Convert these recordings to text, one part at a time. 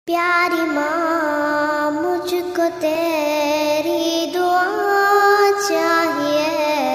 प्यारी माँ मुझको तेरी दुआ चाहिए,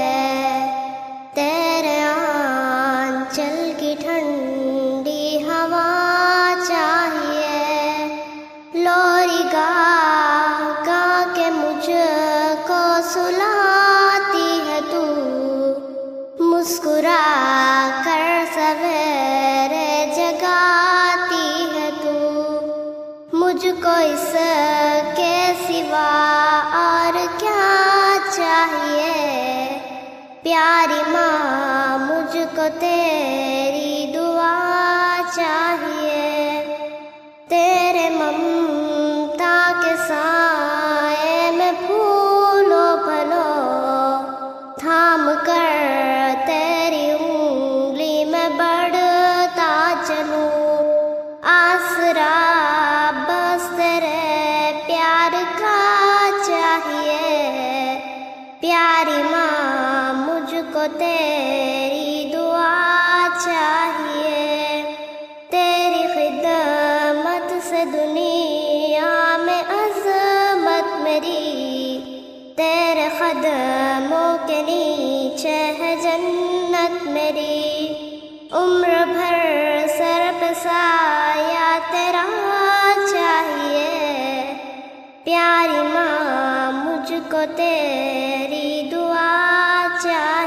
तेरे आंचल की ठंडी हवा चाहिए। लोरी गा गा के मुझको सुलाती है तू, मुस्कुरा कर सवेरे जगाती है तू। मुझको इसके सिवा और क्या चाहिए, प्यारी माँ मुझको तेरी दुआ चाहिए। तेरे ममता के साए में फूलो फलो, थाम कर तेरी उंगली में बढ़ता चलूं। आसरा बस तेरे प्यार का चाहिए, प्यारी माँ मुझको तेरी दुआ चाहिए। तेरी खिदमत से दुनिया में अज़मत मेरी, तेरे कदमों के नीचे है जन्नत मेरी। उम्र भर सर पे साया तेरा चाहिए, प्यारी माँ मुझको तेरी दुआ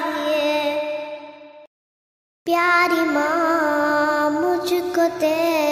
चाहिए। प्यारी माँ मुझको तेरी